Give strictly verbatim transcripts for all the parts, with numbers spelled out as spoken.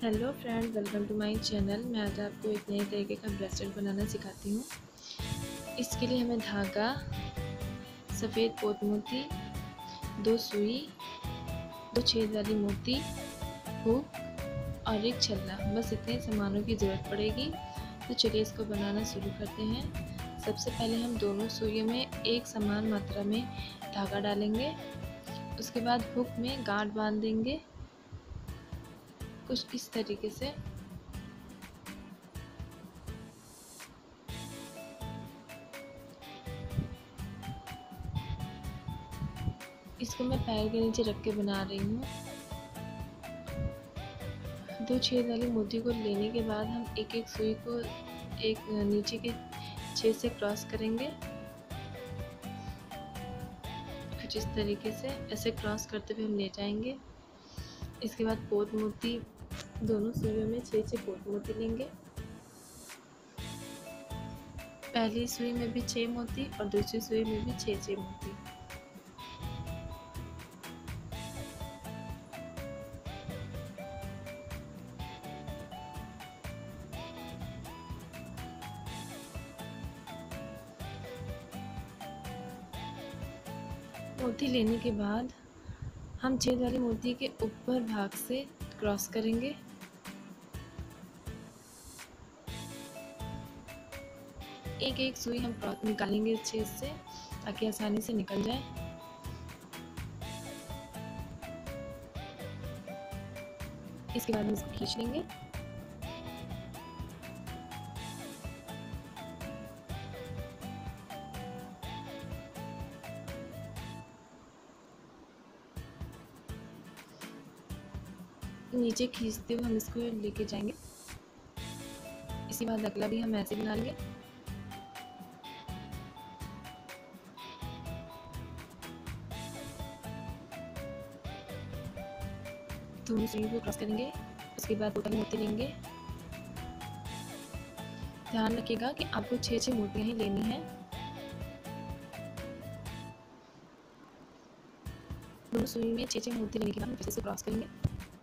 Hello friend, welcome to my channel. मैं आज आपको एक नए तरीके का ब्रेसलेट बनाना सिखाती हूँ। इसके लिए हमें धागा, सफ़ेद पोत मोती, दो सुई, दो छेद वाली मोती, हुक और एक छल्ला, बस इतने सामानों की ज़रूरत पड़ेगी। तो चलिए इसको बनाना शुरू करते हैं। सबसे पहले हम दोनों सुइयों में एक समान मात्रा में धागा डालेंगे। उसके बाद हुक में गांठ बांध देंगे कुछ इस तरीके से। इसको मैं पैर के नीचे रख के बना रही हूँ। दो छेद वाली मोती को लेने के बाद हम एक एक सुई को एक नीचे के छेद से क्रॉस करेंगे कुछ इस तरीके से। ऐसे क्रॉस करते हुए हम ले जाएंगे। इसके बाद पोत मोती, दोनों सुइयों में छः छः पोत मोती लेंगे। पहली सुई में भी छः मोती और दूसरी सुई में भी छः छः मोती। मोती लेने के बाद हम छेद वाली मोती के ऊपर भाग से क्रॉस करेंगे। एक एक सुई हम क्रॉस निकालेंगे इस छेद से ताकि आसानी से निकल जाए। इसके बाद हम इसको खींच लेंगे। नीचे खींचते हुए हम इसको लेके जाएंगे। इसी बाद अगला भी हम ऐसे बना लेंगे। दोनों सुई को क्रॉस करेंगे। उसके बाद ऊपर मोती लेंगे। ध्यान रखिएगा कि आपको छः छः मोतियाँ ही लेनी है। दोनों सुई में छः छः मोती लेने के बाद हम फिर से क्रॉस करेंगे।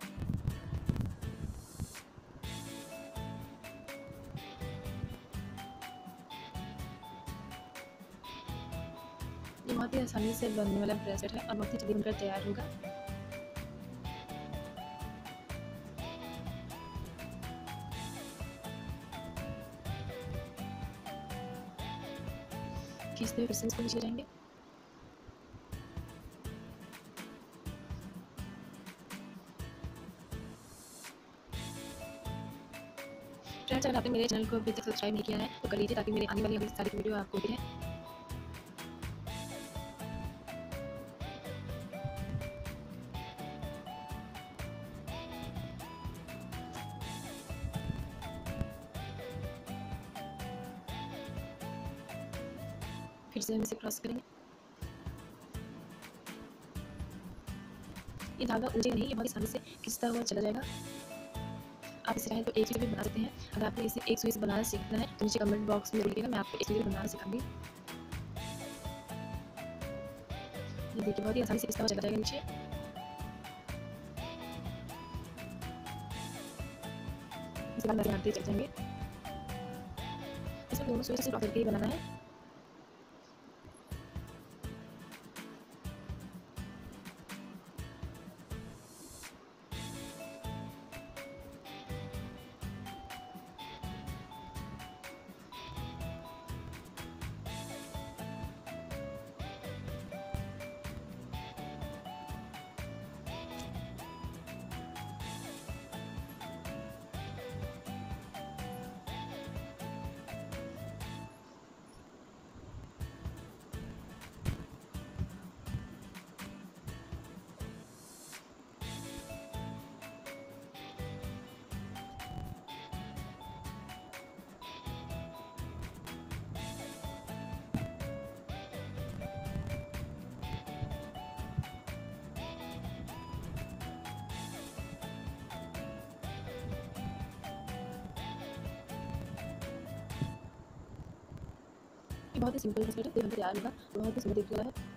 ये बहुत ही आसानी से बनने वाला ब्रेसलेट है और बहुत ही जल्दी बनकर तैयार होगा। खींचते हुए फिर से इसको नीचे जाएंगे। फ्रेंड्स, अगर आपने मेरे चैनल को अभी तक सब्सक्राइब नहीं किया है तो कर लीजिए ताकि मेरे आने वाली अगली सारी वीडियो आपको मिले। फिर से हम इसे क्रॉस करेंगे। ये धागा ऊंचे नहीं, ये बहुत आसानी से खिंचता हुआ चला जाएगा। आप इसे चाहें तो एक सुई भी बना सकते हैं। अगर आपको इसे एक सुई से बनाना सीखना है तो नीचे कमेंट बॉक्स में लिखिएगा, मैं आपको एक सुई बनाना सिखाऊंगी। ये देखिए बहुत ही आसानी से खिंचता हुआ चला जाएगा नीचे। इसके बाद बनाते चल जाएंगे। इसमें दोनों सुई से क्रॉस करके ही बनाना है। बहुत ही सिंपल ब्रेसलेट है, तैयार होगा, बहुत ही सुंदर दिख रहा है।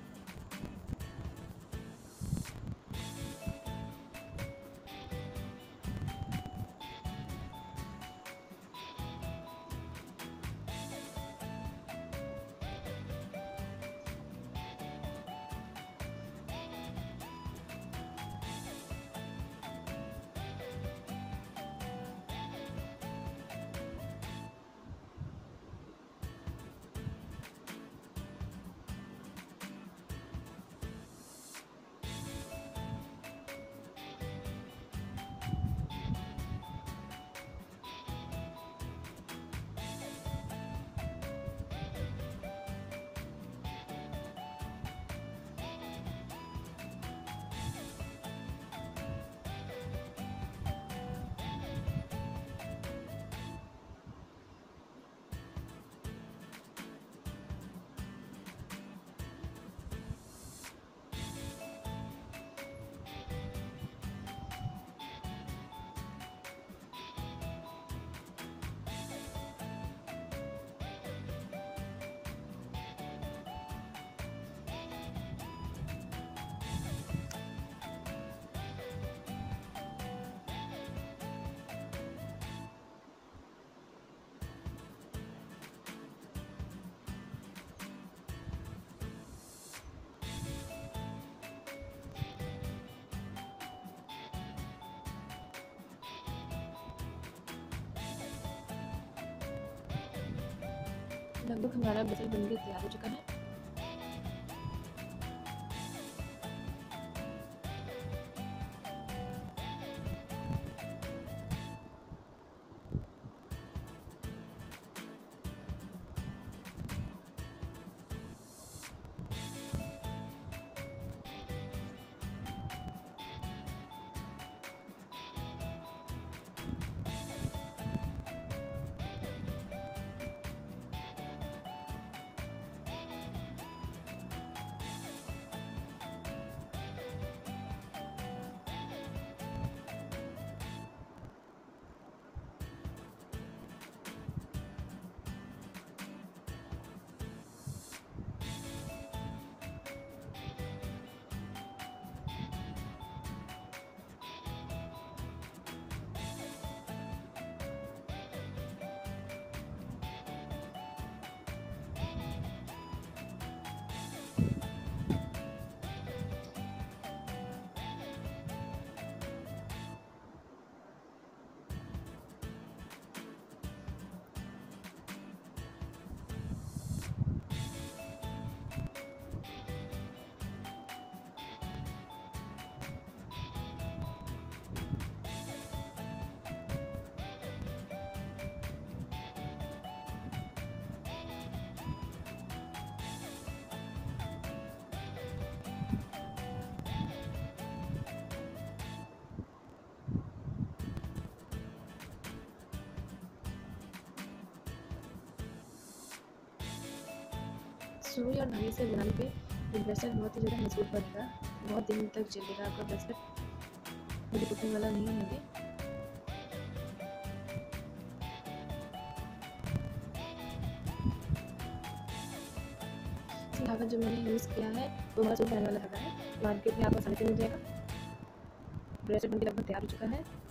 लगभग हमारा ब्रेसलेट बनकर तैयार हो चुका है। सुई और धागे से बनाने पे ये ब्रेसलेट बहुत ही ज़्यादा मजबूत बनेगा, बहुत दिन तक चलेगा आपका ब्रेसलेट, कभी टूटने वाला नहीं होगा। धागा जो मैंने यूज़ किया है वो हमारा सूट पहनने वाला धागा है, मार्केट में आपको आसानी से मिल जाएगा। ब्रेसलेट बनकर लगभग तैयार हो चुका है।